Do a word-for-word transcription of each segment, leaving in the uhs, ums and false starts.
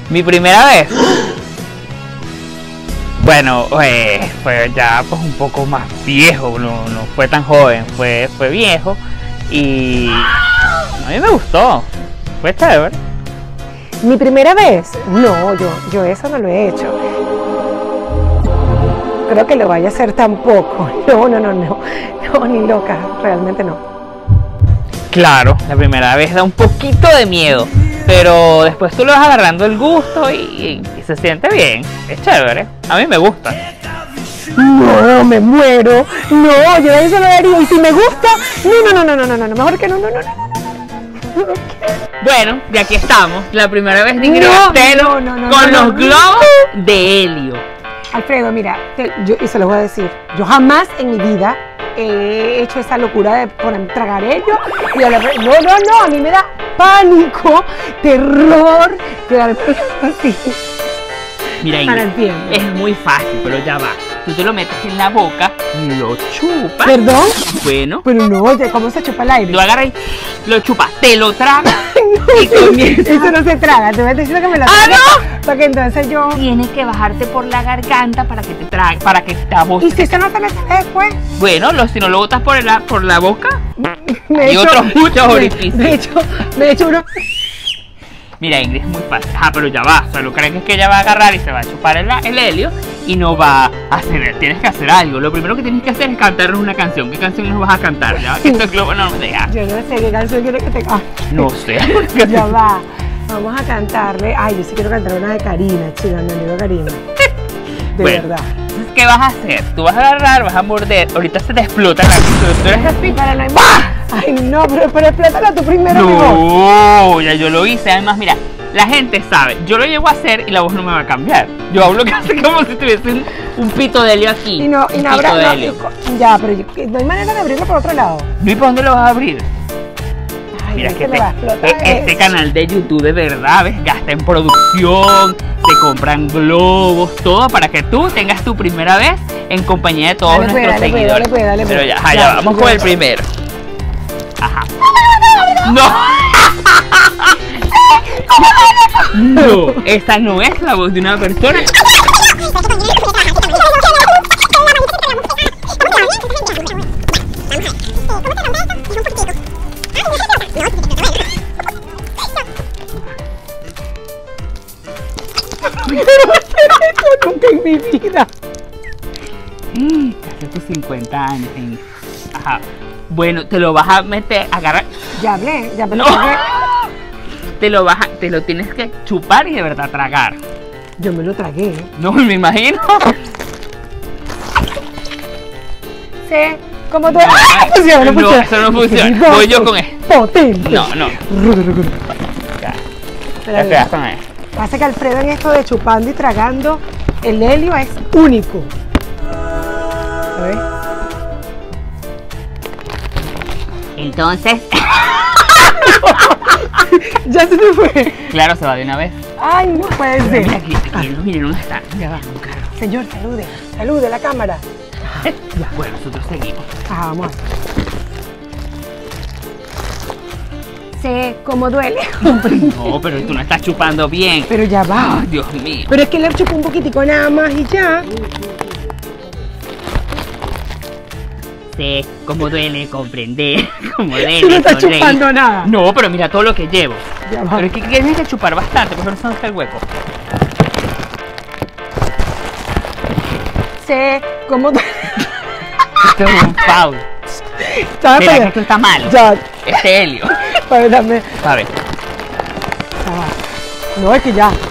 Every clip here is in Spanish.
Mi primera vez. Bueno, eh, fue ya pues un poco más viejo, no, no fue tan joven, fue, fue viejo y a mí me gustó, fue chévere. ¿Mi primera vez? No, yo, yo eso no lo he hecho. Creo que lo vaya a hacer tampoco. No, no, no, no, no, ni loca, realmente no. Claro, la primera vez da un poquito de miedo, pero después tú le vas agarrando el gusto y, y se siente bien, es chévere, a mí me gusta. No, me muero, no, yo eso lo haría y si me gusta, no, no, no, no, no, no, no, mejor que no, no, no, no, no. Bueno, y aquí estamos, la primera vez de Ingrid No, Bastelo no, no, no, con no, los no. globos de helio. Alfredo, mira, te- yo, y se lo voy a decir, yo jamás en mi vida he hecho esa locura de poner tragar ello y a la vez, no, no, no, a mí me da pánico, terror, quedarme así. Mira, Para Ingrid, entiendo. es muy fácil, pero ya va. Tú te lo metes en la boca, lo chupas. ¿Perdón? Bueno, Pero no, ya, ¿cómo se chupa el aire? lo agarras y lo chupas, te lo tragas y No, comienzas. eso no se traga, te voy a decir que me lo ¡Ah, trague, no! para que entonces yo... Tienes que bajarte por la garganta para que te trague, para que te boca. ¿Y si eso no se me sale después? Bueno, lo, si no lo botas por, la, por la boca. Me Hay echo- otros muchos me- orificios. Me echo, me echo uno... Mira, Ingrid, es muy fácil. Ah, pero ya va. O sea, lo creen que es que ella va a agarrar y se va a chupar el, el helio y no va a hacer. Tienes que hacer algo. Lo primero que tienes que hacer es cantarnos una canción. ¿Qué canción nos vas a cantar? Ya va, que esto es globo no me deja. Yo no sé qué canción quieres que te cante. No sé. Ya va. Vamos a cantarle. Ay, yo sí quiero cantar una de Karina, chica, mi amiga Karina. De Bueno. verdad. Entonces, ¿qué vas a hacer? Tú vas a agarrar, vas a morder. Ahorita se te explota la pistola. Tú eres así. Para no hay más. Ay, no, pero, pero explótala tú primero, mejor. No, ya yo lo hice. Además, mira, la gente sabe. Yo lo llego a hacer y la voz no me va a cambiar. Yo hablo casi como si tuviese un, un pito de helio aquí. Y no, y un no pito habrá. de No, helio. y- ya, pero yo- no hay manera de abrirlo por otro lado. ¿Y para dónde lo vas a abrir? Ay, Mira es que me te- va a explotar e- este eso. canal de YouTube de verdad, ¿ves? Gasta en producción, te compran globos, todo para que tú tengas tu primera vez en compañía de todos Dale, pues, nuestros dale, pues, seguidores. dale, pues, dale, pues. Pero ya, ajá, Ya, ya, vamos ya. con el primero. Ajá. No. No, esta no es la voz de una persona. Nunca en mi vida. Mm, Hace tus cincuenta años. Ingrid. Ajá. Bueno, te lo vas a meter, agarrar. Ya hablé, ya me lo No. tragué. Te lo vas a, te lo tienes que chupar y de verdad tragar. Yo me lo tragué. No me imagino. Sí, como tú. No, ¡Ah! Funciona, no no, funciona. eso no funciona. Voy yo con él. Potente. No, no. Ya, Pero ya bien. quedas con él. Pasa que Alfredo en esto de chupando y tragando el helio es único. ¿Sabes? Entonces, Ya se me fue. claro, se va de una vez. Ay, no puede Mira ser. aquí, aquí, no, miren dónde está. Ya va, un carro. Señor, salude. Salude a la cámara. Bueno, nosotros seguimos. Ah, vamos. Sé cómo duele. No, pero tú no estás chupando bien. Pero ya va. Ay, Dios mío. Pero es que le chupó un poquitico nada más y ya. Sé cómo duele comprender, cómo duele Tú no estás sonreír. chupando nada. No, pero mira todo lo que llevo. Ya va. Pero es que tienes que chupar bastante, porque no sé dónde está el hueco. Sé cómo duele. Esto es un foul. ¿Sabes? Mira que esto está malo. Ya. Este helio. A ver, dame. ¿Sabes? Ya va. No, es que ya.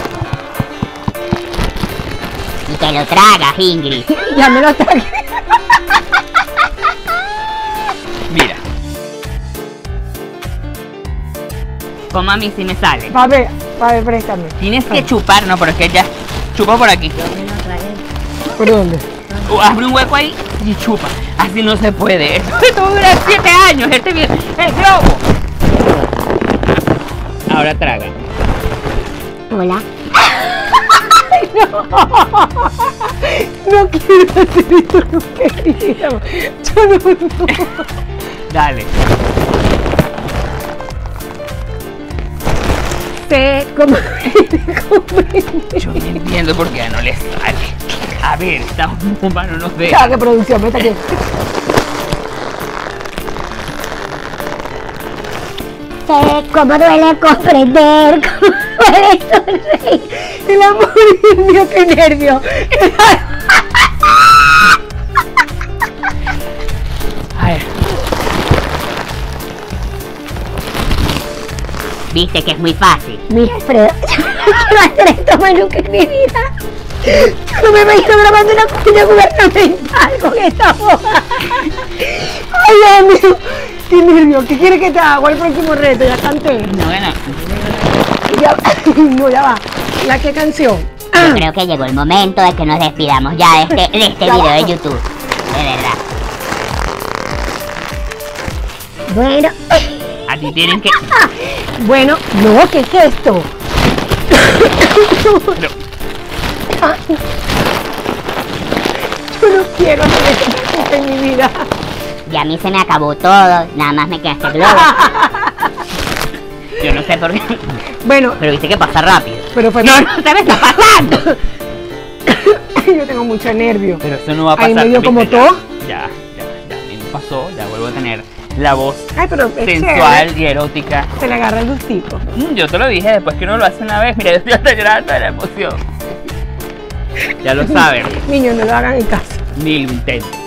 Y te lo tragas, Ingrid. Ya me lo tragué. Mira. Como a mí sí me sale. Va a ver, va a ver, préstame. Tienes que chupar, no, pero es que ya. Chupa por aquí. ¿Por dónde? O abre un hueco ahí y chupa. Así no se puede. Esto, esto dura siete años. Este bien. El globo. Ahora traga. Hola. No quiero hacer esto, no quería. Yo no, no. Dale. Sé cómo comprender. Yo no entiendo por qué no le sale. A ver, esta bomba no nos deja. Ya, qué producción, vete aquí. Sé cómo duele comprender, cómo duele sonreír. El amor, Dios mío, qué nervio. A ver, Viste que es muy fácil. Mira, Alfredo, yo no quiero hacer esto más nunca en mi vida. Yo no me imagino grabando una cuña gubernamental con esta boda. Ay, Dios mío, qué nervio. ¿Qué quieres que te haga? ¿Cuál es el próximo reto? Ya canté. no, bueno. Ya, no, ya va. ¿La qué canción? Yo creo que llegó el momento de que nos despidamos ya de este, de este Ya video va. de YouTube. De verdad. Bueno, A ti tienen que. bueno, no, ¿qué es esto? Pero, Yo no quiero hacer esto en mi vida. Y a mí se me acabó todo. Nada más me queda este globo. yo no sé por qué. Bueno, Pero viste que pasa rápido. pero fue... No, no, se me está pasando. Yo tengo mucho nervio. Pero eso no va a pasar. Ahí me dio ¿viste? como Ya, todo. Ya, ya, ya, a mí me pasó. Ya vuelvo a tener la voz Ay, pero es sensual chévere. y erótica. Se le agarra el gustito. Mm, yo te lo dije después que uno lo hace una vez. Mira, yo estoy hasta llorando de la emoción. Ya lo saben, Niños, no lo hagan en casa. ni lo intenten.